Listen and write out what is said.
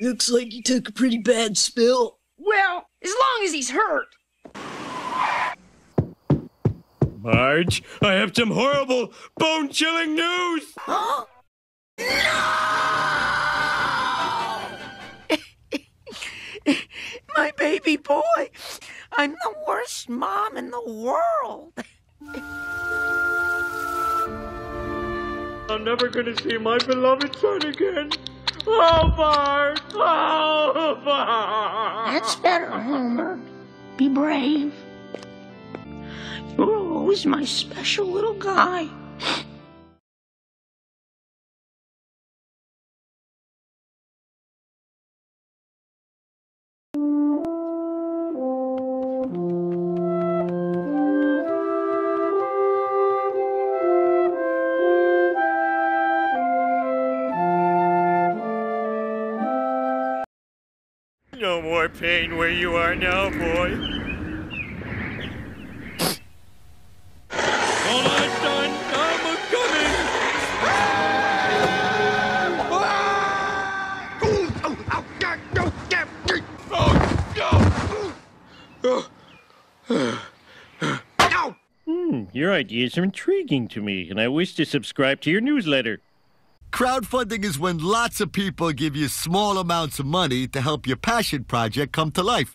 Looks like he took a pretty bad spill. Well, as long as he's hurt. Marge, I have some horrible, bone-chilling news! Huh? No! My baby boy. I'm the worst mom in the world. I'm never gonna see my beloved son again. Oh, Bart! Oh, Bart! That's better, Homer. Be brave. You're always my special little guy. No more pain where you are now, boy. Hold on, son. I'm a-coming. Your ideas are intriguing to me, and I wish to subscribe to your newsletter. Crowdfunding is when lots of people give you small amounts of money to help your passion project come to life.